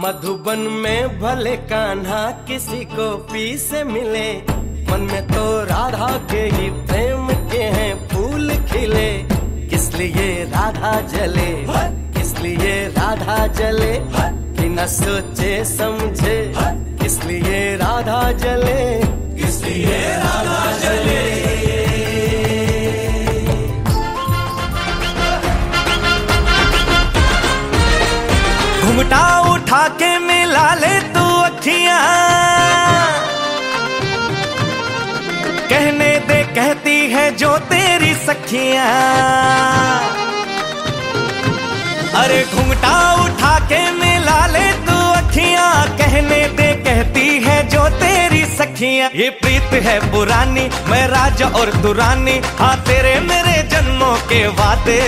मधुबन में भले कान्हा किसी को पी से मिले, मन में तो राधा के ही प्रेम के हैं फूल खिले। किस लिए राधा जले, किस लिए राधा जले, बिना सोचे समझे किस लिए राधा जले, किस लिए राधा जले। घुंघटा उठा के मिला ले तू अखियां, कहने दे कहती है जो तेरी सखियां। अरे घुंघटा उठा के मिला ले तू अखियां, कहने दे कहती है जो तेरी सखियां। ये प्रीत है पुरानी, मैं राजा और तू रानी, हाँ तेरे मेरे जन्मों के वादे।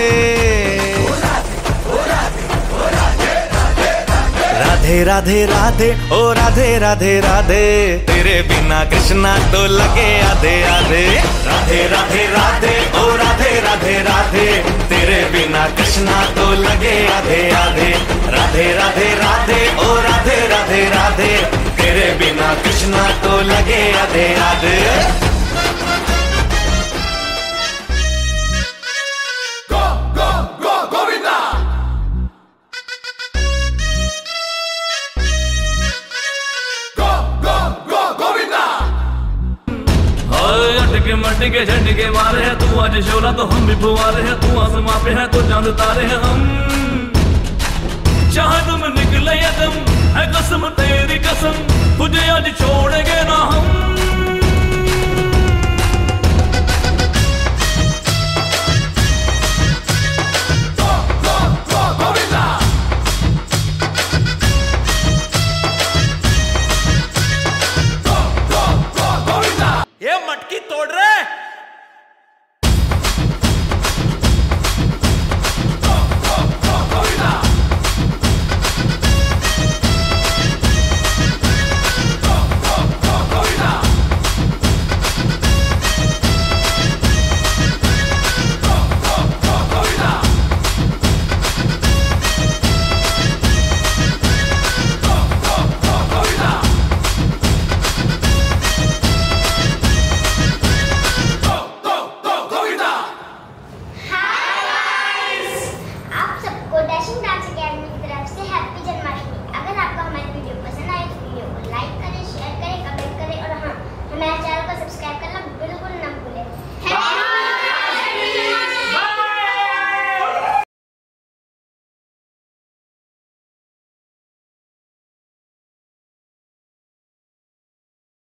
राधे राधे राधे ओ राधे राधे राधे, तेरे बिना कृष्णा तो लगे आधे आधे। राधे राधे राधे ओ राधे राधे राधे, तेरे बिना कृष्णा तो लगे आधे आधे। राधे राधे राधे ओ राधे राधे राधे, तेरे बिना कृष्णा तो लगे आधे आधे। मटके झटके मारे हैं, तू आज शोला तो हम भी फुवारे हैं, तू आसमां पे है तो चांद तारे हैं हम। चाहे तुम निकले या दम है कसम तेरी कसम, तुझे आज छोड़ेंगे ना हम।